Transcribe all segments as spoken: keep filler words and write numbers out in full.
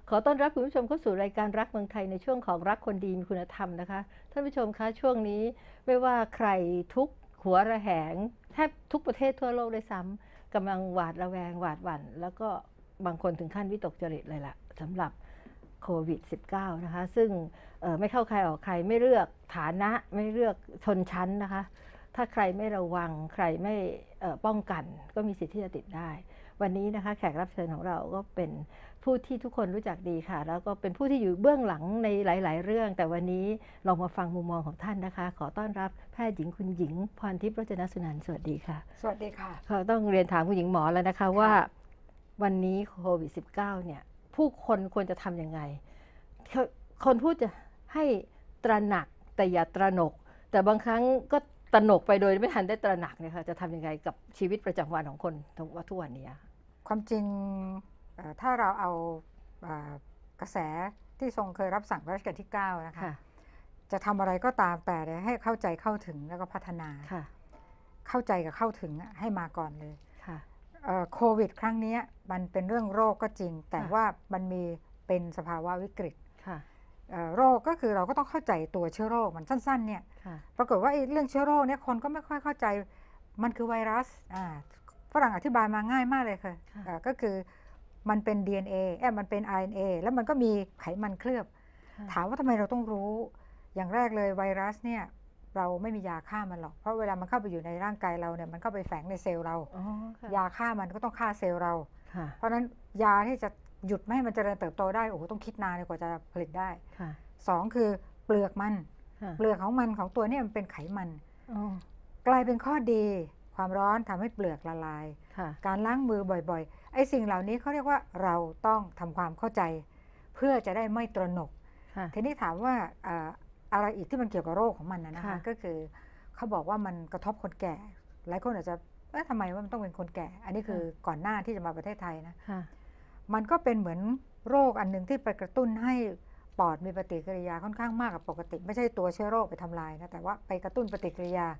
ขอต้อนรับคุณผู้ชมเข้าสู่รายการรักเมืองไทยในช่วงของรักคนดีมีคุณธรรมนะคะท่านผู้ชมคะช่วงนี้ไม่ว่าใครทุกหัวระแหงแทบทุกประเทศทั่วโลกเลยซ้ำกำลังหวาดระแวงหวาดหวั่นแล้วก็บางคนถึงขั้นวิตกจริตเลยล่ะสำหรับโควิด สิบเก้า นะคะซึ่งไม่เข้าใครออกใครไม่เลือกฐานะไม่เลือกชนชั้นนะคะถ้าใครไม่ระวังใครไม่ป้องกันก็มีสิทธิ์ที่จะติดได้วันนี้นะคะแขกรับเชิญของเราก็เป็นผู้ที่ทุกคนรู้จักดีค่ะแล้วก็เป็นผู้ที่อยู่เบื้องหลังในหลายๆเรื่องแต่วันนี้ลองมาฟังมุมมองของท่านนะคะขอต้อนรับแพทย์หญิงคุณหญิงพรทิพย์รจนสุนันท์สวัสดีค่ะสวัสดีค่ะเขาต้องเรียนถามคุณหญิงหมอแล้วนะคะว่าวันนี้โควิด สิบเก้า เนี่ยผู้คนควรจะทำยังไงคนพูดจะให้ตระหนักแต่อย่าตระหนกแต่บางครั้งก็ตระหนกไปโดยไม่ทันได้ตระหนักเนี่ยค่ะจะทำยังไงกับชีวิตประจำวันของคนทุกวันนี้ความจริงถ้าเราเอากระแสที่ทรงเคยรับสั่งรัชกาลที่เก้านะคะจะทำอะไรก็ตามแต่ให้เข้าใจเข้าถึงแล้วก็พัฒนาเข้าใจกับเข้าถึงให้มาก่อนเลยโควิดครั้งนี้มันเป็นเรื่องโรคก็จริงแต่ว่ามันมีเป็นสภาวะวิกฤตโรคก็คือเราก็ต้องเข้าใจตัวเชื้อโรคมันสั้นๆเนี่ยปรากฏว่าเรื่องเชื้อโรคเนี่ยคนก็ไม่ค่อยเข้าใจมันคือไวรัสฝรั่งอธิบายมาง่ายมากเลยค่ะก็คือมันเป็น ดี เอ็น เอ เอ๊ะมันเป็น อาร์ เอ็น เอ แล้วมันก็มีไขมันเคลือบถามว่าทำไมเราต้องรู้อย่างแรกเลยไวรัสเนี่ยเราไม่มียาฆ่ามันหรอกเพราะเวลามันเข้าไปอยู่ในร่างกายเราเนี่ยมันเข้าไปแฝงในเซลล์เรายาฆ่ามันก็ต้องฆ่าเซลล์เราเพราะฉะนั้นยาที่จะหยุดไม่ให้มันเจริญเติบโตได้โอ้โหต้องคิดนานกว่าจะผลิตได้สองคือเปลือกมันเปลือกของมันของตัวนี้มันเป็นไขมันกลายเป็นข้อดีความร้อนทำให้เปลือกละลายการล้างมือบ่อยๆไอ้สิ่งเหล่านี้เขาเรียกว่าเราต้องทำความเข้าใจเพื่อจะได้ไม่ตระหนกทีนี้ถามว่าอะไรอีกที่มันเกี่ยวกับโรคของมันนะคะก็คือเขาบอกว่ามันกระทบคนแก่หลายคนอาจจะเอ๊ะทำไมว่ามันต้องเป็นคนแก่อันนี้คือก่อนหน้าที่จะมาประเทศไทยนะมันก็เป็นเหมือนโรคอันหนึ่งที่ไปกระตุ้นให้ปอดมีปฏิกิริยาค่อนข้างมากกว่าปกติไม่ใช่ตัวเชื้อโรคไปทำลายนะแต่ว่าไปกระตุ้นปฏิกิริยา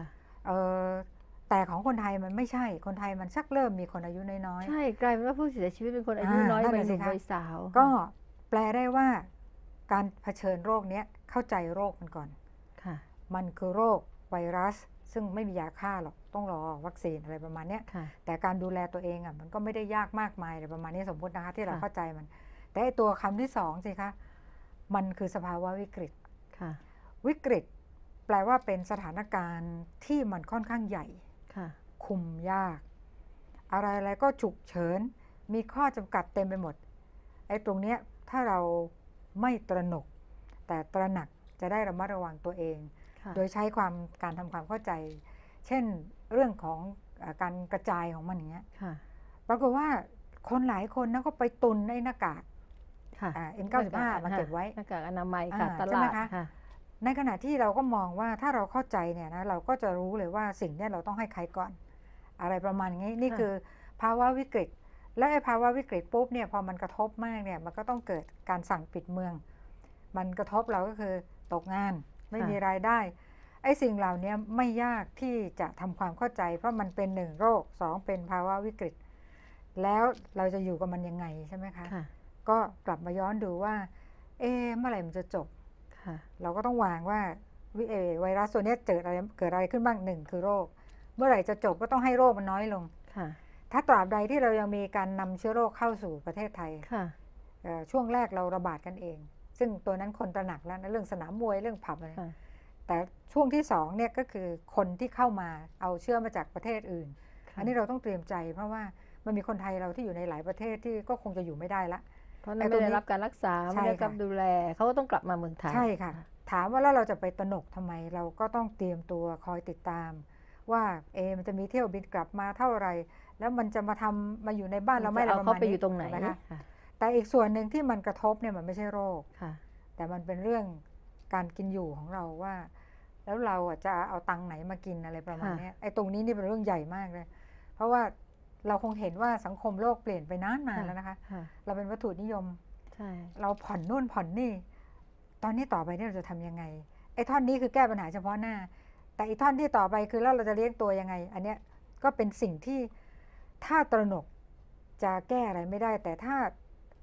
แต่ของคนไทยมันไม่ใช่คนไทยมันชักเริ่มมีคนอายุน้อยๆใช่กลายเป็นว่าผู้เสียชีวิตเป็นคนอายุน้อยวัยหนุ่มวัยสาวก็แปลได้ว่าการเผชิญโรคนี้เข้าใจโรคมันก่อนมันคือโรคไวรัสซึ่งไม่มียาฆ่าหรอกต้องรอวัคซีนอะไรประมาณนี้แต่การดูแลตัวเองอ่ะมันก็ไม่ได้ยากมากมายอะไรประมาณนี้สมมตินะคะที่เราเข้าใจมันแต่ตัวคำที่สองสิคะมันคือสภาวะวิกฤตวิกฤตแปลว่าเป็นสถานการณ์ที่มันค่อนข้างใหญ่คุมยากอะไรอะไรก็ฉุกเฉินมีข้อจำกัดเต็มไปหมดไอ้ตรงเนี้ยถ้าเราไม่ตระหนกแต่ตระหนักจะได้ระมัดระวังตัวเองโดยใช้ความการทำความเข้าใจเช่นเรื่องของการกระจายของมันอย่างเงี้ยปรากฏว่าคนหลายคนนะก็ไปตุนในหน้ากากเอ็นเก้าสิบห้ามาเก็บไว้หน้ากากอนามัยค่ะตลาดในขณะที่เราก็มองว่าถ้าเราเข้าใจเนี่ยนะเราก็จะรู้เลยว่าสิ่งนี้เราต้องให้ใครก่อนอะไรประมาณนี้นี่คือภาวะวิกฤตและไอ้ภาวะวิกฤตปุ๊บเนี่ยพอมันกระทบมากเนี่ยมันก็ต้องเกิดการสั่งปิดเมืองมันกระทบเราก็คือตกงานไม่มีรายได้ไอ้สิ่งเหล่านี้ไม่ยากที่จะทำความเข้าใจเพราะมันเป็นหนึ่งโรคสองเป็นภาวะวิกฤตแล้วเราจะอยู่กับมันยังไงใช่ไหมคะก็กลับมาย้อนดูว่าเอ๊ะเมื่อไหร่มันจะจบเราก็ต้องวางว่าไวรัสตัวนี้เกิดอะไรเกิดอะไรขึ้นบ้างหนึ่งคือโรคเมื่อไหร่จะจบก็ต้องให้โรคมันน้อยลงถ้าตราบใดที่เรายังมีการนำเชื้อโรคเข้าสู่ประเทศไทยช่วงแรกเราระบาดกันเองซึ่งตัวนั้นคนตระหนักแล้วนะเรื่องสนามมวยเรื่องผับอะไรแต่ช่วงที่สองเนี่ยก็คือคนที่เข้ามาเอาเชื้อมาจากประเทศอื่นอันนี้เราต้องเตรียมใจเพราะว่ามันมีคนไทยเราที่อยู่ในหลายประเทศที่ก็คงจะอยู่ไม่ได้ละเพราะไม่ได้รับการรักษาไม่ได้รับดูแลเขาก็ต้องกลับมาเมืองไทยใช่ค่ะถามว่าแล้วเราจะไปตระหนกทำไมเราก็ต้องเตรียมตัวคอยติดตามว่าเอมันจะมีเที่ยวบินกลับมาเท่าไหร่แล้วมันจะมาทำมาอยู่ในบ้านเราไม่เอาเขาไปอยู่ตรงไหนนะคะแต่อีกส่วนหนึ่งที่มันกระทบเนี่ยมันไม่ใช่โรคแต่มันเป็นเรื่องการกินอยู่ของเราว่าแล้วเราจะเอาตังค์ไหนมากินอะไรประมาณนี้ไอ้ตรงนี้นี่เป็นเรื่องใหญ่มากเลยเพราะว่าเราคงเห็นว่าสังคมโลกเปลี่ยนไปนานๆแล้วนะคะเราเป็นวัตถุนิยมเราผ่อนนู่นผ่อนนี่ตอนนี้ต่อไปนี่เราจะทำยังไงไอ้ท่อนนี้คือแก้ปัญหาเฉพาะหน้าแต่อีกท่อนที่ต่อไปคือแล้วเราจะเลี้ยงตัวยังไงอันเนี้ยก็เป็นสิ่งที่ถ้าตระหนกจะแก้อะไรไม่ได้แต่ถ้า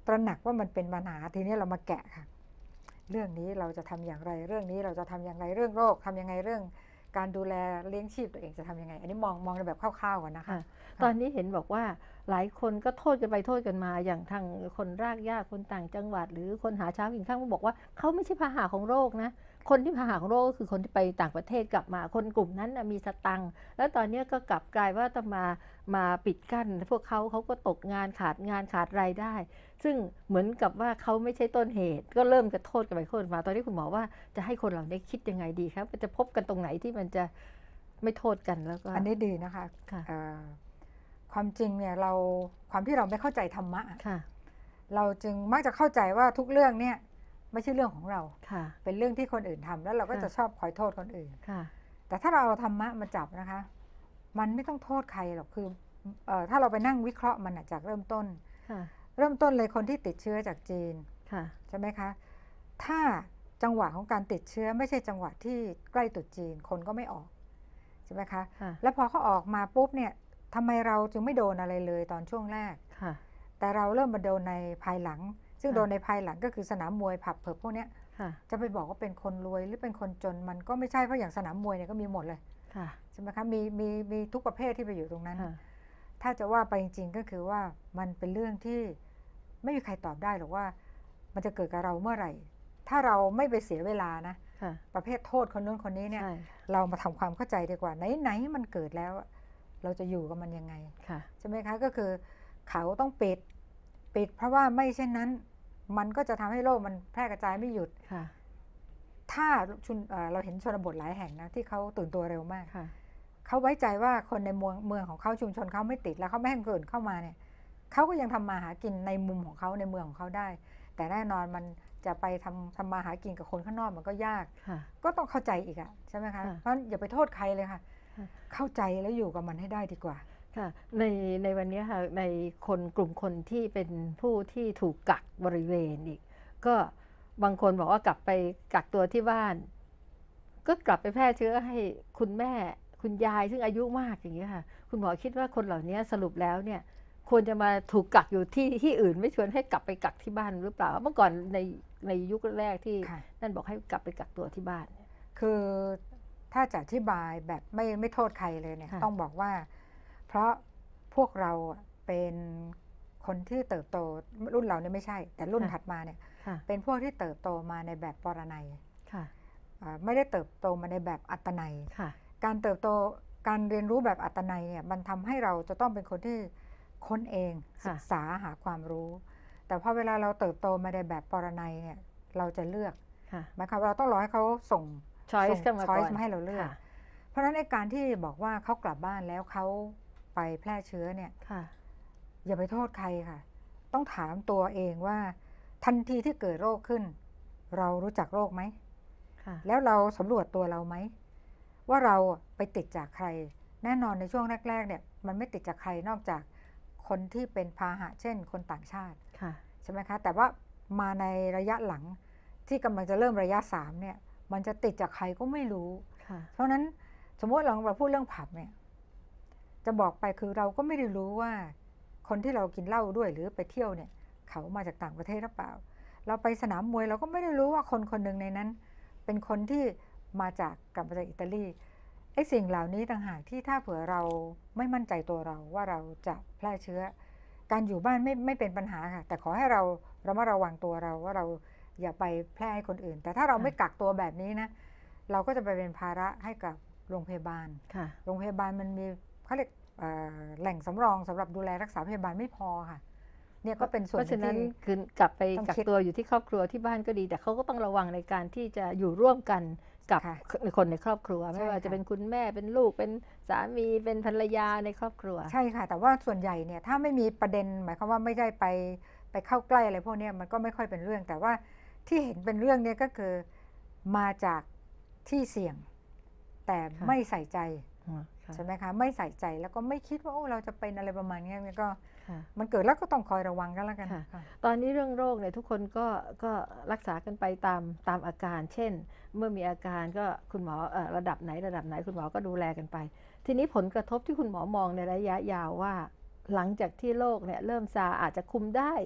ตระหนักว่ามันเป็นปัญหาทีนี้เรามาแกะค่ะเรื่องนี้เราจะทำอย่างไรเรื่องนี้เราจะทำอย่างไรเรื่องโรคทำยังไงเรื่องการดูแลเลี้ยงชีพตัวเองจะทำยังไงอันนี้มองมองในแบบคร่าวๆก่อนนะคะตอนนี้เห็นบอกว่าหลายคนก็โทษกันไปโทษกันมาอย่างทางคนรากหญ้าคนต่างจังหวัดหรือคนหาเช้ากินข้าวก็บอกว่าเขาไม่ใช่พาหะของโรคนะคนที่พาหะของโรคก็คือคนที่ไปต่างประเทศกลับมาคนกลุ่มนั้นมีสตังค์แล้วตอนนี้ก็กลับกลายว่าต้องมามาปิดกั้นพวกเขาเขาก็ตกงานขาดงานขาดรายได้ซึ่งเหมือนกับว่าเขาไม่ใช่ต้นเหตุก็เริ่มจะโทษกันไปโทษมาตอนนี้คุณหมอว่าจะให้คนเหล่านี้คิดยังไงดีครับจะพบกันตรงไหนที่มันจะไม่โทษกันแล้วก็อันนี้ดีนะคะความจริงเนี่ยเราความที่เราไม่เข้าใจธรรมะเราจึงมักจะเข้าใจว่าทุกเรื่องเนี่ยไม่ใช่เรื่องของเราเป็นเรื่องที่คนอื่นทำแล้วเราก็จะชอบคอยโทษคนอื่นแต่ถ้าเราเอาธรรมะมาจับนะคะมันไม่ต้องโทษใครหรอกคือถ้าเราไปนั่งวิเคราะห์มันจากเริ่มต้นเริ่มต้นเลยคนที่ติดเชื้อจากจีนใช่ไหมคะถ้าจังหวะของการติดเชื้อไม่ใช่จังหวะที่ใกล้ตรุษจีนคนก็ไม่ออกใช่ไหมคะแล้วพอเขาออกมาปุ๊บเนี่ยทำไมเราจึงไม่โดนอะไรเลยตอนช่วงแรกแต่เราเริ่มมาโดนในภายหลังซึ่งโดนในภายหลังก็คือสนามมวยผับเผิบพวกนี้จะไปบอกว่าเป็นคนรวยหรือเป็นคนจนมันก็ไม่ใช่เพราะอย่างสนามมวยเนี่ยก็มีหมดเลยใช่ไหมคะมีมีมีทุกประเภทที่ไปอยู่ตรงนั้นถ้าจะว่าไปจริงๆก็คือว่ามันเป็นเรื่องที่ไม่มีใครตอบได้หรอกว่ามันจะเกิดกับเราเมื่อไหร่ถ้าเราไม่ไปเสียเวลานะประเภทโทษคนนู้นคนนี้เนี่ยเรามาทำความเข้าใจดีกว่าไหนๆมันเกิดแล้วเราจะอยู่กับมันยังไงใช่ไหมคะก็คือเขาต้องปิดปิดเพราะว่าไม่เช่นนั้นมันก็จะทำให้โรคมันแพร่กระจายไม่หยุดถ้าเราเห็นชนบทหลายแห่งนะที่เขาตื่นตัวเร็วมากเขาไว้ใจว่าคนในเมืองเมืองของเขาชุมชนเขาไม่ติดแล้วเขาไม่ให้คนอื่นเข้ามาเนี่ยเขาก็ยังทำมาหากินในมุมของเขาในเมืองของเขาได้แต่แน่นอนมันจะไปทำทำมาหากินกับคนข้างนอกมันก็ยากก็ต้องเข้าใจอีกอะใช่ไหมคะเพราะอย่าไปโทษใครเลยค่ะเข้าใจแล้วอยู่กับมันให้ได้ดีกว่าค่ะในในวันนี้ค่ะในคนกลุ่มคนที่เป็นผู้ที่ถูกกักบริเวณอีกก็บางคนบอกว่ากลับไปกักตัวที่บ้านก็กลับไปแพร่เชื้อให้คุณแม่คุณยายซึ่งอายุมากอย่างนี้ค่ะคุณหมอคิดว่าคนเหล่านี้สรุปแล้วเนี่ยควรจะมาถูกกักอยู่ที่ที่อื่นไม่ชวนให้กลับไปกักที่บ้านหรือเปล่าเมื่อก่อนในในยุคแรกที่นั่นบอกให้กลับไปกักตัวที่บ้านคือถ้าจะอธิบายแบบไม่ไม่โทษใครเลยเนี่ยต้องบอกว่าเพราะพวกเราเป็นคนที่เติบโตรุ่นเราเนี่ยไม่ใช่แต่รุ่นถัดมาเนี่ยเป็นพวกที่เติบโตมาในแบบปรนัยไม่ได้เติบโตมาในแบบอัตนัยการเติบโตการเรียนรู้แบบอัตนัยเนี่ยมันทำให้เราจะต้องเป็นคนที่ค้นเองศึกษาหาความรู้แต่พอเวลาเราเติบโตมาในแบบปรนัยเนี่ยเราจะเลือกหมายความว่าเราต้องรอให้เขาส่งช้อยส์มาให้เราเลือกเพราะฉะนั้นในการที่บอกว่าเขากลับบ้านแล้วเขาไปแพร่เชื้อเนี่ยอย่าไปโทษใครค่ะต้องถามตัวเองว่าทันทีที่เกิดโรคขึ้นเรารู้จักโรคไหมแล้วเราสำรวจตัวเราไหมว่าเราไปติดจากใครแน่นอนในช่วงแรกๆเนี่ยมันไม่ติดจากใครนอกจากคนที่เป็นพาหะเช่นคนต่างชาติใช่ไหมคะแต่ว่ามาในระยะหลังที่กำลังจะเริ่มระยะสามเนี่ยมันจะติดจากใครก็ไม่รู้เพราะนั้นสมมติเราเราพูดเรื่องผับเนี่ยจะบอกไปคือเราก็ไม่ได้รู้ว่าคนที่เรากินเหล้าด้วยหรือไปเที่ยวเนี่ยเขามาจากต่างประเทศหรือเปล่าเราไปสนามมวยเราก็ไม่ได้รู้ว่าคนคนหนึ่งในนั้นเป็นคนที่มาจากกลับมาจากอิตาลีไอ้สิ่งเหล่านี้ต่างหากที่ถ้าเผื่อเราไม่มั่นใจตัวเราว่าเราจะแพร่เชื้อการอยู่บ้านไม่ไม่เป็นปัญหาค่ะแต่ขอให้เราระมัดระวังตัวเราว่าเราอย่าไปแพร่ให้คนอื่นแต่ถ้าเราไม่กักตัวแบบนี้นะเราก็จะไปเป็นภาระให้กับโรงพยาบาลโรงพยาบาลมันมีเขาเรียกแหล่งสำรองสำหรับดูแลรักษาพยาบาลไม่พอค่ะเนี่ยก็เป็นส่วนเพราะฉะนั้นคือกลับไปกักตัวอยู่ที่ครอบครัวที่บ้านก็ดีแต่เขาก็ต้องระวังในการที่จะอยู่ร่วมกันกับคนในครอบครัวไม่ว่าจะเป็นคุณแม่เป็นลูกเป็นสามีเป็นภรรยาในครอบครัวใช่ค่ะแต่ว่าส่วนใหญ่เนี่ยถ้าไม่มีประเด็นหมายความว่าไม่ได้ไปไปเข้าใกล้อะไรพวกนี้มันก็ไม่ค่อยเป็นเรื่องแต่ว่าที่เห็นเป็นเรื่องนี้ก็คือมาจากที่เสี่ยงแต่ไม่ใส่ใจใช่ไหมคะไม่ใส่ใจแล้วก็ไม่คิดว่าโอ้เราจะเป็นอะไรประมาณนี้ก็มันเกิดแล้วก็ต้องคอยระวังกันแล้วกันตอนนี้เรื่องโรคเนี่ยทุกคนก็ก็รักษากันไปตามตามอาการเช่นเมื่อมีอาการก็คุณหมอระดับไหนระดับไหนคุณหมอก็ดูแลกันไปทีนี้ผลกระทบที่คุณหมอมองในระยะยาวว่าหลังจากที่โรคเนี่ยเริ่มซาอาจจะคุมได้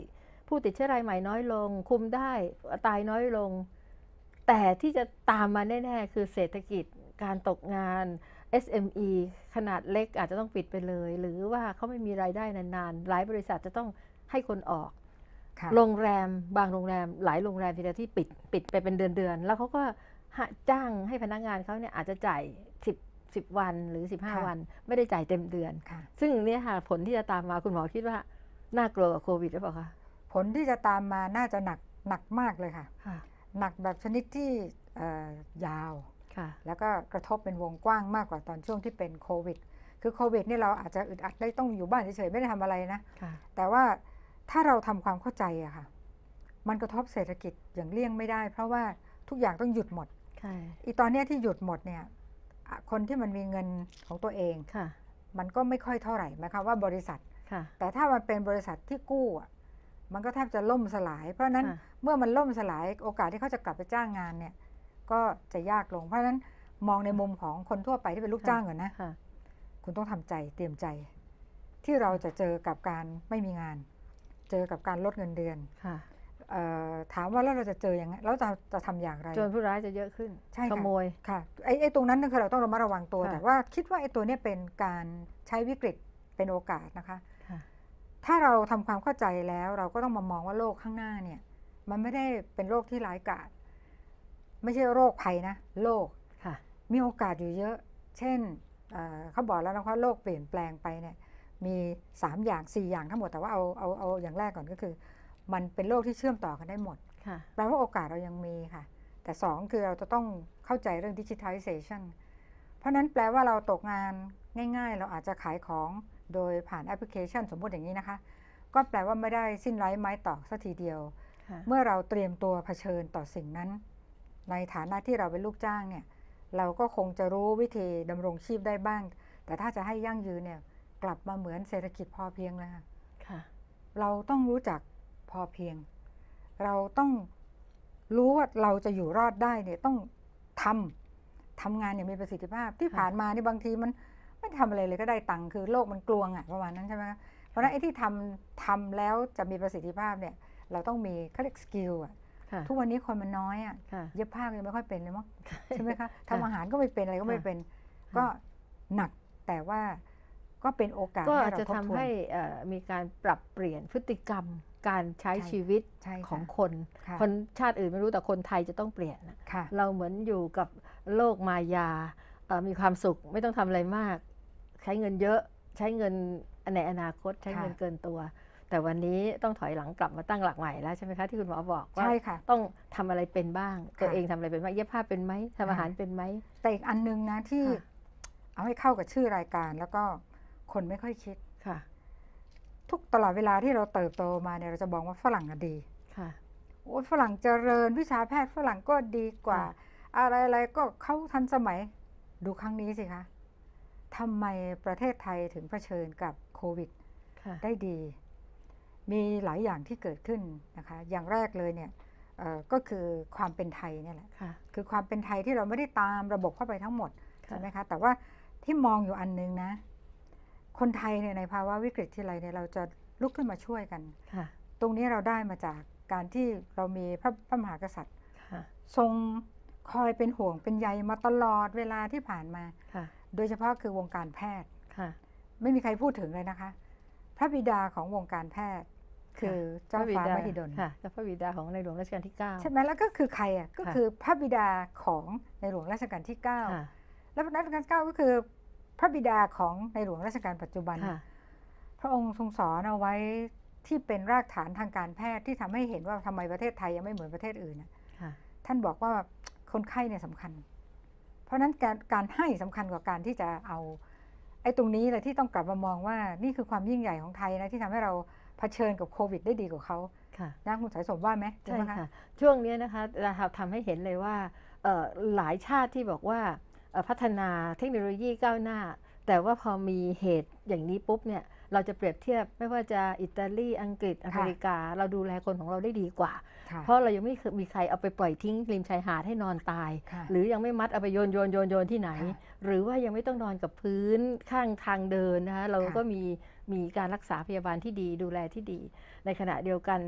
ผู้ติดเชื้อรายใหม่น้อยลงคุมได้ตายน้อยลงแต่ที่จะตามมาแน่ๆคือเศรษฐกิจการตกงาน เอส เอ็ม อี ขนาดเล็กอาจจะต้องปิดไปเลยหรือว่าเขาไม่มีรายได้นานๆหลายบริษัทจะต้องให้คนออกโรงแรมบางโรงแรมหลายโรงแรมทีเดียวที่ปิดปิดไปเป็นเดือนๆแล้วเขาก็จ้างให้พนักงานเขาเนี่ยอาจจะจ่ายสิบ สิบวันหรือสิบห้าวันไม่ได้จ่ายเต็มเดือนซึ่งเนี่ยค่ะผลที่จะตามมาคุณหมอคิดว่าน่ากลัวกว่าโควิดหรือเปล่าคะผลที่จะตามมาน่าจะหนักหนักมากเลยค่ะหนักแบบชนิดที่ยาวแล้วก็กระทบเป็นวงกว้างมากกว่าตอนช่วงที่เป็นโควิดคือโควิดนี่เราอาจจะอึดอัดได้ต้องอยู่บ้านเฉยๆไม่ได้ทำอะไรนะแต่ว่าถ้าเราทำความเข้าใจอะค่ะมันกระทบเศรษฐกิจอย่างเลี่ยงไม่ได้เพราะว่าทุกอย่างต้องหยุดหมดอีตอนนี้ที่หยุดหมดเนี่ยคนที่มันมีเงินของตัวเองมันก็ไม่ค่อยเท่าไหร่หมายความว่าบริษัทแต่ถ้ามันเป็นบริษัทที่กู้มันก็แทบจะล่มสลายเพราะฉะนั้นเมื่อมันล่มสลายโอกาสที่เขาจะกลับไปจ้างงานเนี่ยก็จะยากลงเพราะฉะนั้นมองในมุมของคนทั่วไปที่เป็นลูกจ้างก่อนนะคุณต้องทำใจเตรียมใจที่เราจะเจอกับการไม่มีงานเจอกับการลดเงินเดือนถามว่าแล้วเราจะเจอยังไงแล้วจะจะทำอย่างไรโจรผู้ร้ายจะเยอะขึ้นขโมยค่ะไอ้ไอ้ตรงนั้นคือเราต้องระมัดระวังตัวแต่ว่าคิดว่าไอ้ตัวนี้เป็นการใช้วิกฤตเป็นโอกาสนะคะถ้าเราทำความเข้าใจแล้วเราก็ต้องมามองว่าโลกข้างหน้าเนี่ยมันไม่ได้เป็นโรคที่ร้ายกาจไม่ใช่โรคภัยนะโลกมีโอกาสอยู่เยอะเช่นเขาบอกแล้วนะคะโลกเปลี่ยนแปลงไปเนี่ยมีสามอย่างสี่อย่างทั้งหมดแต่ว่าเอาเอาเอาอย่างแรกก่อนก็คือมันเป็นโลกที่เชื่อมต่อกันได้หมดแปลว่าโอกาสเรายังมีค่ะแต่สองคือเราจะต้องเข้าใจเรื่อง digitalization เพราะนั้นแปลว่าเราตกงานง่ายๆเราอาจจะขายของโดยผ่านแอปพลิเคชันสมมติอย่างนี้นะคะก็แปลว่าไม่ได้สิ้นไร้ไม้ตอกสัทีเดียวเมื่อเราเตรียมตัวเผชิญต่อสิ่งนั้นในฐานะที่เราเป็นลูกจ้างเนี่ยเราก็คงจะรู้วิธีดำรงชีพได้บ้างแต่ถ้าจะให้ยั่งยืนเนี่ยกลับมาเหมือนเศรษฐกิจพอเพียงเลยค่ะเราต้องรู้จักพอเพียงเราต้องรู้ว่าเราจะอยู่รอดได้เนี่ยต้องทำทำงานอย่างมีประสิทธิภาพที่ผ่านมานี่บางทีมันไม่ทำอะไรเลยก็ได้ตังค์คือโลกมันกลวงอ่ะประมาณนั้นใช่ไหมเพราะฉะนั้นไอ้ที่ทำทำแล้วจะมีประสิทธิภาพเนี่ยเราต้องมีเขาเรียกสกิลอ่ะทุกวันนี้คนมันน้อยอ่ะเย็บผ้ายังไม่ค่อยเป็นเลยมั้งใช่ไหมคะทำอาหารก็ไม่เป็นอะไรก็ไม่เป็นก็หนักแต่ว่าก็เป็นโอกาสก็อาจจะทำให้มีการปรับเปลี่ยนพฤติกรรมการใช้ชีวิตของคนคนชาติอื่นไม่รู้แต่คนไทยจะต้องเปลี่ยนเราเหมือนอยู่กับโลกมายามีความสุขไม่ต้องทำอะไรมากใช้เงินเยอะใช้เงินในอนาคตใช้เงินเกินตัวแต่วันนี้ต้องถอยหลังกลับมาตั้งหลักใหม่แล้วใช่ไหมคะที่คุณหมอบอกว่าต้องทำอะไรเป็นบ้างตัวเองทำอะไรเป็นบ้างเย็บผ้าเป็นไหมทำอาหารเป็นไหมแต่อีกอันนึงนะที่เอาให้เข้ากับชื่อรายการแล้วก็คนไม่ค่อยคิดค่ะทุกตลอดเวลาที่เราเติบโตมาเนี่ยเราจะบอกว่าฝรั่งดีค่ะโอ้ฝรั่งเจริญวิชาแพทย์ฝรั่งก็ดีกว่าอะไรๆก็เขาทันสมัยดูครั้งนี้สิคะทำไมประเทศไทยถึงเผชิญกับโควิดได้ดีมีหลายอย่างที่เกิดขึ้นนะคะอย่างแรกเลยเนี่ยก็คือความเป็นไทยนี่แหละคือความเป็นไทยที่เราไม่ได้ตามระบบเข้าไปทั้งหมดใช่ไหมคะแต่ว่าที่มองอยู่อันนึงนะคนไทยเนี่ยในภาวะวิกฤตที่ไรเนี่ยเราจะลุกขึ้นมาช่วยกันตรงนี้เราได้มาจากการที่เรามีพระพระมหากษัตริย์ทรงคอยเป็นห่วงเป็นใยมาตลอดเวลาที่ผ่านมาโดยเฉพาะคือวงการแพทย์ไม่มีใครพูดถึงเลยนะคะพระบิดาของวงการแพทย์คือเจ้าฟ้ามหิดลค่ะพระบิดาของในหลวงรัชกาลที่เก้าใช่ไหมแล้วก็คือใครอ่ะก็คือพระบิดาของในหลวงรัชกาลที่เก้าแล้วรัชกาลที่เก้าก็คือพระบิดาของในหลวงรัชกาลปัจจุบันพระองค์ทรงสอนเอาไว้ที่เป็นรากฐานทางการแพทย์ที่ทำให้เห็นว่าทำไมประเทศไทยยังไม่เหมือนประเทศอื่นท่านบอกว่าคนไข้เนี่ยสำคัญเพราะนั้นการการให้สำคัญกว่าการที่จะเอาไอ้ตรงนี้แหละที่ต้องกลับมามองว่านี่คือความยิ่งใหญ่ของไทยนะที่ทำให้เราเผชิญกับโควิดได้ดีกว่าเขานะคุณสายสมว่าไหมใช่ค่ะช่วงนี้นะคะเราทำให้เห็นเลยว่าหลายชาติที่บอกว่าพัฒนาเทคโนโลยีก้าวหน้าแต่ว่าพอมีเหตุอย่างนี้ปุ๊บเนี่ยเราจะเปรียบเทียบไม่ว่าจะอิตาลีอังกฤษอเมริกาเราดูแลคนของเราได้ดีกว่าเพราะเรายังไม่มีใครเอาไปปล่อยทิ้งริมชายหาดให้นอนตายหรือยังไม่มัดเอาไปโยนโยนโยนโยนที่ไหนหรือว่ายังไม่ต้องนอนกับพื้นข้างทางเดินนะคะเราก็มีมีการรักษาพยาบาลที่ดีดูแลที่ดีในขณะเดียวกัน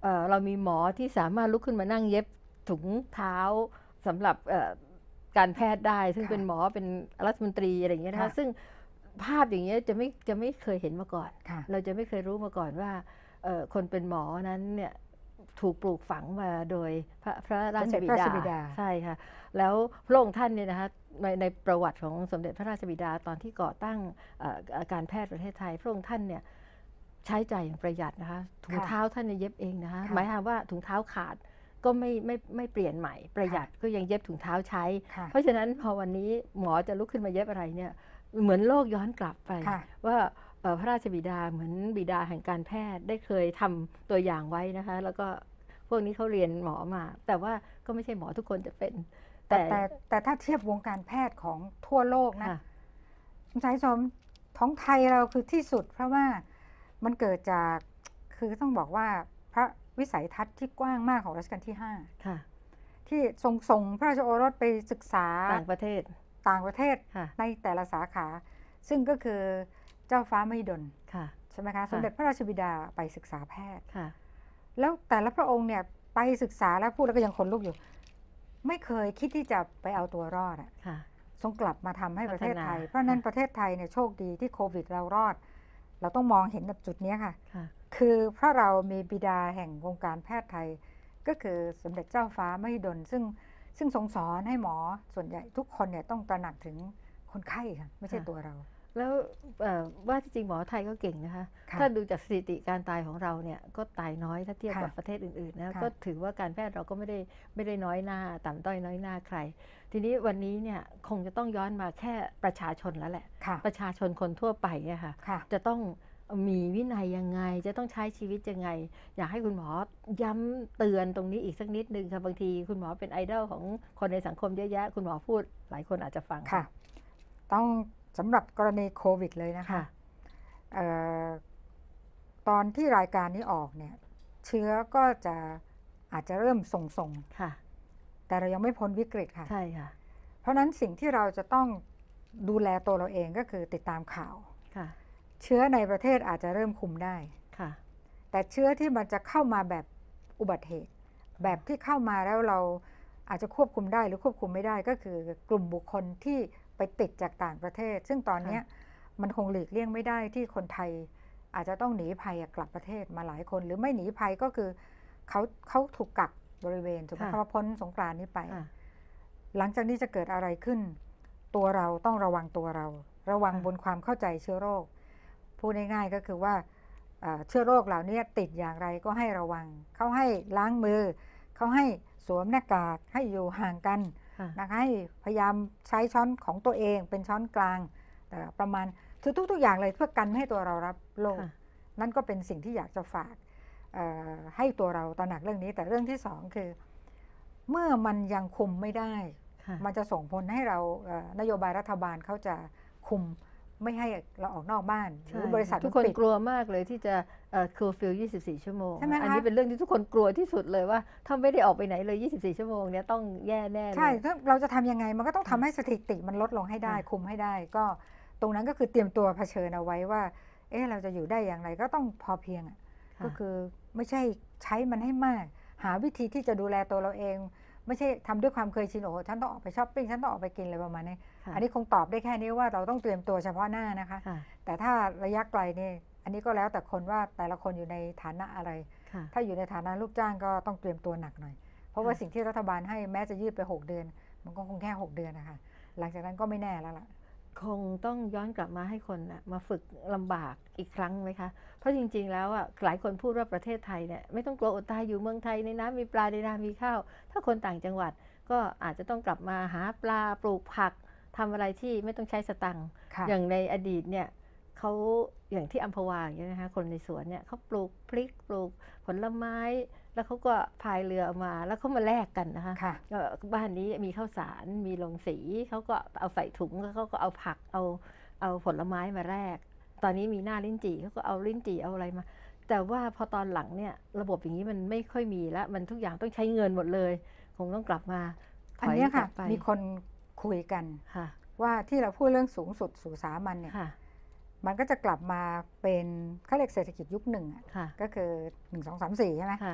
เอ่อเรามีหมอที่สามารถลุกขึ้นมานั่งเย็บถุงเท้าสำหรับเอ่อการแพทย์ได้ซึ่งเป็นหมอเป็นรัฐมนตรีอะไรอย่างเงี้ยนะคะซึ่งภาพอย่างเงี้ยจะไม่จะไม่เคยเห็นมาก่อนเราจะไม่เคยรู้มาก่อนว่าคนเป็นหมอนั้นเนี่ยถูกปลูกฝังมาโดยพระพระราชบิดาใช่ค่ะแล้วพระองค์ท่านเนี่ยนะคะในในประวัติของสมเด็จพระราชบิดาตอนที่ก่อตั้งการแพทย์ประเทศไทยพระองค์ท่านเนี่ยใช้จ่ายอย่างประหยัดนะคะถุงเท้าท่านเนี่ยเย็บเองนะคะหมายความว่าถุงเท้าขาดก็ไม่ไม่ไม่เปลี่ยนใหม่ประหยัดก็ยังเย็บถุงเท้าใช้เพราะฉะนั้นพอวันนี้หมอจะลุกขึ้นมาเย็บอะไรเนี่ยเหมือนโลกย้อนกลับไปว่าพระราชบิดาเหมือนบิดาแห่งการแพทย์ได้เคยทำตัวอย่างไว้นะคะแล้วก็พวกนี้เขาเรียนหมอมาแต่ว่าก็ไม่ใช่หมอทุกคนจะเป็นแต่แต่แต่ถ้าเทียบวงการแพทย์ของทั่วโลกนะคุณสายสมท้องไทยเราคือที่สุดเพราะว่ามันเกิดจากคือต้องบอกว่าพระวิสัยทัศน์ที่กว้างมากของรัชกาลที่ห้าที่ทรงส่งพระราชโอรสไปศึกษาต่างประเทศต่างประเทศในแต่ละสาขาซึ่งก็คือเจ้าฟ้ามหิดลใช่ไหมคะสมเด็จพระราชบิดาไปศึกษาแพทย์แล้วแต่ละพระองค์เนี่ยไปศึกษาแล้วพูดแล้วก็ยังขนลุกอยู่ไม่เคยคิดที่จะไปเอาตัวรอดอ่ะทรงกลับมาทำให้ประเทศไทยเพราะนั้นประเทศไทยเนี่ยโชคดีที่โควิดเรารอดเราต้องมองเห็นจุดนี้ค่ะคือเพราะเรามีบิดาแห่งวงการแพทย์ไทยก็คือสมเด็จเจ้าฟ้ามหิดลซึ่งซึ่งทรงสอนให้หมอส่วนใหญ่ทุกคนเนี่ยต้องตระหนักถึงคนไข้ค่ะไม่ใช่ตัวเราแล้วว่าที่จริงหมอไทยก็เก่งนะคะถ้าดูจากสถิติการตายของเราเนี่ยก็ตายน้อยถ้าเทียบกับประเทศอื่นๆนะก็ถือว่าการแพทย์เราก็ไม่ได้ไม่ได้น้อยหน้าต่ำต้อยน้อยหน้าใครทีนี้วันนี้เนี่ยคงจะต้องย้อนมาแค่ประชาชนแล้วแหละประชาชนคนทั่วไปเนี่ยค่ะจะต้องมีวินัยยังไงจะต้องใช้ชีวิตยังไงอยากให้คุณหมอย้ำเตือนตรงนี้อีกสักนิดนึงค่ะบางทีคุณหมอเป็นไอดอลของคนในสังคมเยอะแยะคุณหมอพูดหลายคนอาจจะฟังค่ะต้องสำหรับกรณีโควิดเลยนะคะออตอนที่รายการนี้ออกเนี่ยเชื้อก็จะอาจจะเริ่มส่งๆแต่เรายังไม่พ้นวิกฤตค่ะใช่ค่ะเพราะนั้นสิ่งที่เราจะต้องดูแลตัวเราเองก็คือติดตามข่าวเชื้อในประเทศอาจจะเริ่มคุมได้แต่เชื้อที่มันจะเข้ามาแบบอุบัติเหตุแบบที่เข้ามาแล้วเราอาจจะควบคุมได้หรือควบคุมไม่ได้ก็คือกลุ่มบุคคลที่ไปติดจากต่างประเทศซึ่งตอนนี้มันคงหลีกเลี่ยงไม่ได้ที่คนไทยอาจจะต้องหนีภัยกลับประเทศมาหลายคนหรือไม่หนีภัยก็คือเขาเขาถูกกักบริเวณถูกไหมคะว่าพ้นสงกรานต์นี้ไปหลังจากนี้จะเกิดอะไรขึ้นตัวเราต้องระวังตัวเราระวังบนความเข้าใจเชื้อโรคพูดง่ายๆก็คือว่าเชื้อโรคเหล่านี้ติดอย่างไรก็ให้ระวังเขาให้ล้างมือเขาให้สวมหน้ากากให้อยู่ห่างกันนะคะให้พยายามใช้ช้อนของตัวเองเป็นช้อนกลางประมาณคือทุกๆอย่างเลยเพื่อกันไม่ให้ตัวเรารับโรคนั่นก็เป็นสิ่งที่อยากจะฝากให้ตัวเราตระหนักเรื่องนี้แต่เรื่องที่สองคือเมื่อมันยังคุมไม่ได้มันจะส่งผลให้เรานโยบายรัฐบาลเขาจะคุมไม่ให้เราออกนอกบ้านหรือบริษัททุกคนกลัวมากเลยที่จะเคอร์ฟิวยี่สิบสี่ชั่วโมงอันนี้เป็นเรื่องที่ทุกคนกลัวที่สุดเลยว่าถ้าไม่ได้ออกไปไหนเลยยี่สิบสี่ชั่วโมงเนี้ยต้องแย่แน่ใช่เราจะทำยังไงมันก็ต้องทำให้สถิติมันลดลงให้ได้คุมให้ได้ก็ตรงนั้นก็คือเตรียมตัวเผชิญเอาไว้ว่าเอ๊ะเราจะอยู่ได้อย่างไรก็ต้องพอเพียงก็คือไม่ใช่ใช้มันให้มากหาวิธีที่จะดูแลตัวเราเองไม่ใช่ทำด้วยความเคยชินโอ้ฉันต้องออกไปช้อปปิ้งฉันต้องออกไปกินอะไรประมาณนี้อันนี้คงตอบได้แค่นี้ว่าเราต้องเตรียมตัวเฉพาะหน้านะคะแต่ถ้าระยะไกลนี่อันนี้ก็แล้วแต่คนว่าแต่ละคนอยู่ในฐานะอะไรถ้าอยู่ในฐานะลูกจ้างก็ต้องเตรียมตัวหนักหน่อยเพราะว่าสิ่งที่รัฐบาลให้แม้จะยืดไปหกเดือนมันก็คงแค่หกเดือนนะคะหลังจากนั้นก็ไม่แน่แล้วล่ะคงต้องย้อนกลับมาให้คนนะมาฝึกลำบากอีกครั้งไหมคะเพราะจริงๆแล้วอ่ะหลายคนพูดว่าประเทศไทยเนี่ยไม่ต้องกลัวอดตายอยู่เมืองไทยในน้ำมีปลาในนามีข้าวถ้าคนต่างจังหวัดก็อาจจะต้องกลับมาหาปลาปลูกผักทำอะไรที่ไม่ต้องใช้สตังค์อย่างในอดีตเนี่ยเขาอย่างที่อัมพวาอย่างนี้นะคะคนในสวนเนี่ยเขาปลูกพริกปลูกผลไม้แล้วเขาก็พายเรือมาแล้วเขามาแลกกันนะคะบ้านนี้มีข้าวสารมีโรงสีเขาก็เอาใส่ถุงแล้วเขาก็เอาผักเอาเอาผลไม้มาแลกตอนนี้มีหน้าลิ้นจี่เขาก็เอาลิ้นจี่เอาอะไรมาแต่ว่าพอตอนหลังเนี่ยระบบอย่างนี้มันไม่ค่อยมีแล้วมันทุกอย่างต้องใช้เงินหมดเลยคงต้องกลับมาอันนี้ค่ะมีคนคุยกันว่าที่เราพูดเรื่องสูงสุดสู่สามัญเนี่ยมันก็จะกลับมาเป็นเขาเรียกเศรษฐกิจยุคหนึ่งก็คือหนึ่งสองสามสี่ใช่ไหม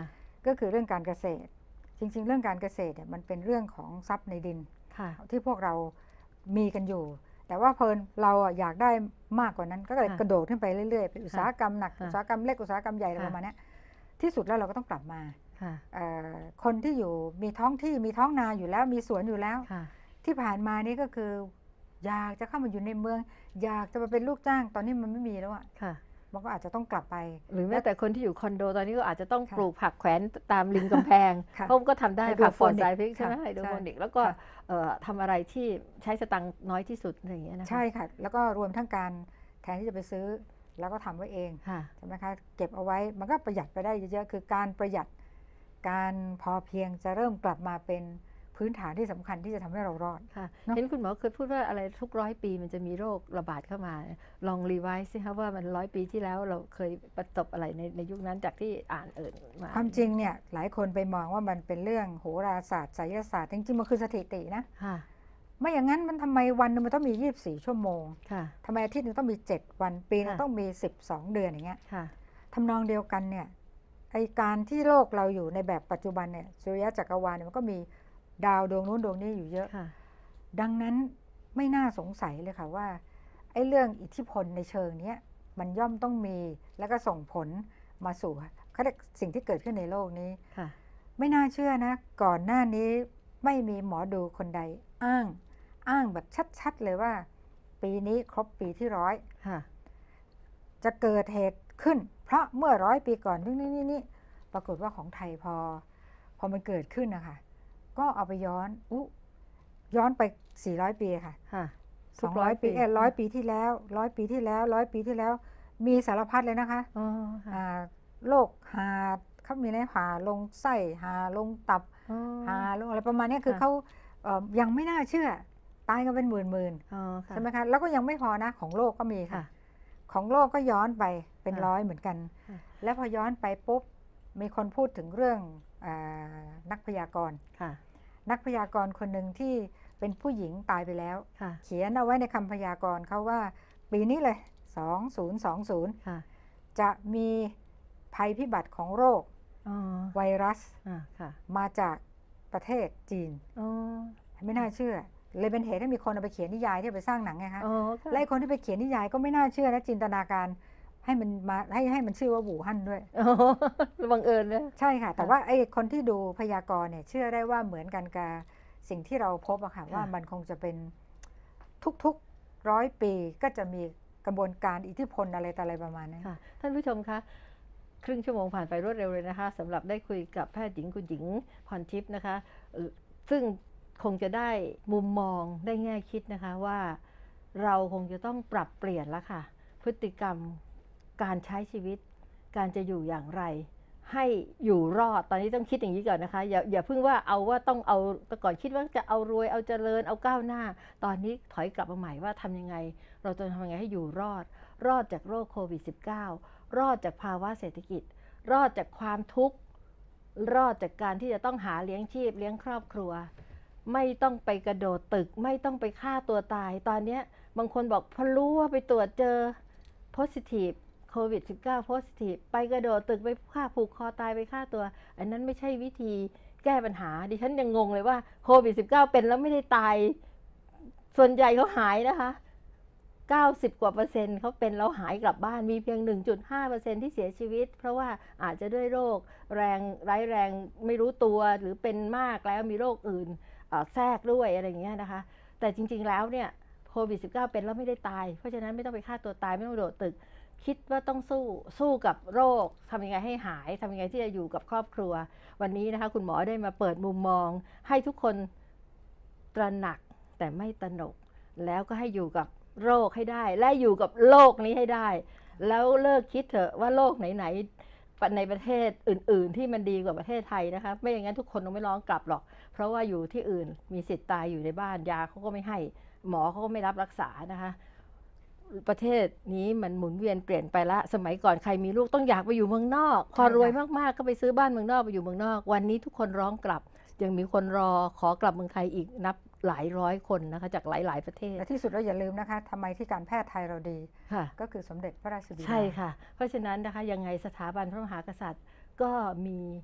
ก็คือเรื่องการเกษตรจริงๆเรื่องการเกษตรเนี่ยมันเป็นเรื่องของทรัพย์ในดินที่พวกเรามีกันอยู่แต่ว่าเพลินเราอยากได้มากกว่านั้นก็เลยกระโดดขึ้นไปเรื่อยๆเป็นอุตสาหกรรมหนักอุตสาหกรรมเล็กอุตสาหกรรมใหญ่อะไรประมาณนี้ที่สุดแล้วเราก็ต้องกลับมาคนที่อยู่มีท้องที่มีท้องนาอยู่แล้วมีสวนอยู่แล้วที่ผ่านมานี่ก็คืออยากจะเข้ามาอยู่ในเมืองอยากจะมาเป็นลูกจ้างตอนนี้มันไม่มีแล้วอ่ะมันก็อาจจะต้องกลับไปหรือแม้แต่คนที่อยู่คอนโดตอนนี้ก็อาจจะต้องปลูกผักแขวนตามริมกำแพงเพราะก็ทำได้ผักปลอดสารพิษใช่ไหมไฮโดรโปนิกแล้วก็ทำอะไรที่ใช้สตังค์น้อยที่สุดอะไรอย่างเงี้ยนะคะใช่ค่ะแล้วก็รวมทั้งการแทนที่จะไปซื้อแล้วก็ทำไว้เองใช่ไหมคะเก็บเอาไว้มันก็ประหยัดไปได้เยอะๆคือการประหยัดการพอเพียงจะเริ่มกลับมาเป็นพื้นฐานที่สำคัญที่จะทำให้เรารอดเห็นคุณหมอเคยพูดว่าอะไรทุกร้อยปีมันจะมีโรคระบาดเข้ามาลองรีไวซ์สิคะว่ามันร้อยปีที่แล้วเราเคยประสบอะไรในในยุคนั้นจากที่อ่านเอ่ยมาความจริงเนี่ยหลายคนไปมองว่ามันเป็นเรื่องโหราศาสตร์ไสยศาสตร์จริงๆมันคือสถิตินะไม่อย่างนั้นมันทำไมวันนึงมันต้องมียี่สิบสี่ชั่วโมงทำไมอาทิตย์นึงต้องมีเจ็ดวันปีนึงต้องมีสิบสองเดือนอย่างเงี้ยทำนองเดียวกันเนี่ยไอการที่โลกเราอยู่ในแบบปัจจุบันเนี่ยสุริยะจักรวาลเนี่ยมันก็มีดาวดวงนู้นดวงนี้อยู่เยอะดังนั้นไม่น่าสงสัยเลยค่ะว่าไอ้เรื่องอิทธิพลในเชิงนี้มันย่อมต้องมีแล้วก็ส่งผลมาสู่เขาเรียกสิ่งที่เกิดขึ้นในโลกนี้ไม่น่าเชื่อนะก่อนหน้านี้ไม่มีหมอดูคนใดอ้างอ้างแบบชัดๆเลยว่าปีนี้ครบปีที่ร้อยจะเกิดเหตุขึ้นเพราะเมื่อร้อยปีก่อนนี่นี่นี่ปรากฏว่าของไทยพอพอมันเกิดขึ้นนะคะก็เอาไปย้อนอุย้อนไปสี่ร้อยปีค่ะสองร้อยปีเออร้อยปีที่แล้วร้อยปีที่แล้วร้อยปีที่แล้วมีสารพัดเลยนะคะโรคหาเขามีอะไรหาลงไส้หาลงตับหาลงอะไรประมาณนี้คือเขายังไม่น่าเชื่อตายกันเป็นหมื่นหมื่นใช่ไหมคะแล้วก็ยังไม่พอนะของโลกก็มีค่ะของโลกก็ย้อนไปเป็นร้อยเหมือนกันแล้วพอย้อนไปปุ๊บมีคนพูดถึงเรื่องนักพยากรณ์นักพยากรณ์คนหนึ่งที่เป็นผู้หญิงตายไปแล้วเขียนเอาไว้ในคำพยากรณ์เขาว่าปีนี้เลยสองพันยี่สิบจะมีภัยพิบัติของโรคไวรัสมาจากประเทศจีนไม่น่าเชื่อเลยเป็นเหตุให้มีคนเอาไปเขียนนิยายที่ไปสร้างหนังไงคะและคนที่ไปเขียนนิยายก็ไม่น่าเชื่อและจินตนาการให้มันมาให้ให้มันชื่อว่าวู่ฮั่นด้วยบังเอิญเลยใช่ค่ะแต่ว่าไอ้คนที่ดูพยากรณ์เนี่ยเชื่อได้ว่าเหมือนกันกับสิ่งที่เราพบอะค่ะว่ามันคงจะเป็นทุกๆร้อยปีก็จะมีกระบวนการอิทธิพลอะไรต่ออะไรประมาณนั้นท่านผู้ชมคะครึ่งชั่วโมงผ่านไปรวดเร็วเลยนะคะสำหรับได้คุยกับแพทย์หญิงคุณหญิงพรทิพย์นะคะซึ่งคงจะได้มุมมองได้แง่คิดนะคะว่าเราคงจะต้องปรับเปลี่ยนแล้วค่ะพฤติกรรมการใช้ชีวิตการจะอยู่อย่างไรให้อยู่รอดตอนนี้ต้องคิดอย่างนี้ก่อนนะคะอย่าอย่าเพิ่งว่าเอาว่าต้องเอาแต่ก่อนคิดว่าจะเอารวยเอาเจริญเอาก้าวหน้าตอนนี้ถอยกลับมาใหม่ว่าทำยังไงเราจะทำยังไงให้อยู่รอดรอดจากโรคโควิด สิบเก้า รอดจากภาวะเศรษฐกิจรอดจากความทุกข์รอดจากการที่จะต้องหาเลี้ยงชีพเลี้ยงครอบครัวไม่ต้องไปกระโดดตึกไม่ต้องไปฆ่าตัวตายตอนนี้บางคนบอกพอรู้ว่าไปตรวจเจอ positive โควิด สิบเก้า positive ไปกระโดดตึกไปฆ่าผูกคอตายไปฆ่าตัวอันนั้นไม่ใช่วิธีแก้ปัญหาดิฉันยังงงเลยว่าโควิด สิบเก้า เป็นแล้วไม่ได้ตายส่วนใหญ่เขาหายนะคะเก้าสิบกว่าเปอร์เซ็นต์เขาเป็นแล้วหายกลับบ้านมีเพียง หนึ่งจุดห้าเปอร์เซ็นต์ ที่เสียชีวิตเพราะว่าอาจจะด้วยโรคแรงร้ายแรงไม่รู้ตัวหรือเป็นมากแล้วมีโรคอื่นแทรกด้วยอะไรอย่างเงี้ยนะคะแต่จริงๆแล้วเนี่ยโควิด สิบเก้า เป็นแล้วไม่ได้ตายเพราะฉะนั้นไม่ต้องไปฆ่าตัวตายไม่ต้องโดดตึกคิดว่าต้องสู้สู้กับโรคทำยังไงให้หายทำยังไงที่จะอยู่กับครอบครัววันนี้นะคะคุณหมอได้มาเปิดมุมมองให้ทุกคนตระหนักแต่ไม่ตระหนกแล้วก็ให้อยู่กับโรคให้ได้และอยู่กับโลกนี้ให้ได้แล้วเลิกคิดเถอะว่าโลกไหนๆในประเทศอื่นๆที่มันดีกว่าประเทศไทยนะคะไม่อย่างนั้นทุกคนคงไม่ร้องกลับหรอกเพราะว่าอยู่ที่อื่นมีสิทธิ์ตายอยู่ในบ้านยาเขาก็ไม่ให้หมอเขาก็ไม่รับรักษานะคะประเทศนี้มันหมุนเวียนเปลี่ยนไปละสมัยก่อนใครมีลูกต้องอยากไปอยู่เมืองนอกพอรวยมากๆก็ไปซื้อบ้านเมืองนอกไปอยู่เมืองนอกวันนี้ทุกคนร้องกลับยังมีคนรอขอกลับเมืองไทยอีกนับหลายร้อยคนนะคะจากหลายๆประเทศและที่สุดเราอย่าลืมนะคะทำไมที่การแพทย์ไทยเราดีก็คือสมเด็จพระราชบิดาใช่ค่ะเพราะฉะนั้นนะคะยังไงสถาบันพระมหากษัตริย์ก็มี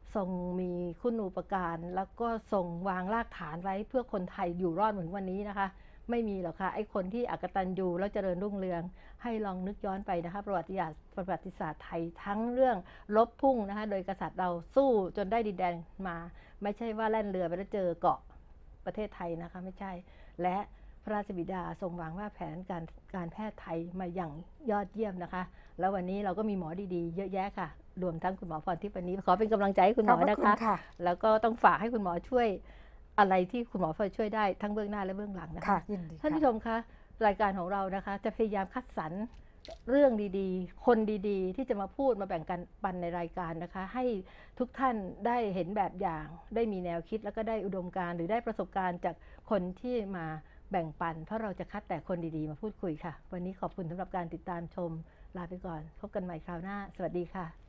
ทรงมีคุณูปการแล้วก็ทรงวางรากฐานไว้เพื่อคนไทยอยู่รอดเหมือนวันนี้นะคะไม่มีหรอกค่ะไอ้คนที่อกตัญญูแล้วเจริญรุ่งเรืองให้ลองนึกย้อนไปนะคะประวัติศาสตร์ประวัติศาสตร์ไทยทั้งเรื่องลบพุ่งนะคะโดยกษัตริย์เราสู้จนได้ดินแดนมาไม่ใช่ว่าแล่นเรือไปแล้วเจอเกาะประเทศไทยนะคะไม่ใช่และพระราชบิดาทรงวางว่าแผนการการแพทย์ไทยมาอย่างยอดเยี่ยมนะคะแล้ววันนี้เราก็มีหมอดีๆเยอะแยะค่ะรวมทั้งคุณหมอพรทิพย์วันนี้ขอเป็นกำลังใจให้คุณหมอนะคะแล้วก็ต้องฝากให้คุณหมอช่วยอะไรที่คุณหมอพอช่วยได้ทั้งเบื้องหน้าและเบื้องหลังนะคะท่านผู้ชมคะรายการของเรานะคะจะพยายามคัดสรรเรื่องดีๆคนดีๆที่จะมาพูดมาแบ่งกันปันในรายการนะคะให้ทุกท่านได้เห็นแบบอย่างได้มีแนวคิดแล้วก็ได้อุดมการณ์หรือได้ประสบการณ์จากคนที่มาแบ่งปันเพราะเราจะคัดแต่คนดีๆมาพูดคุยค่ะวันนี้ขอบคุณสำหรับการติดตามชมลาไปก่อนพบกันใหม่คราวหน้าสวัสดีค่ะ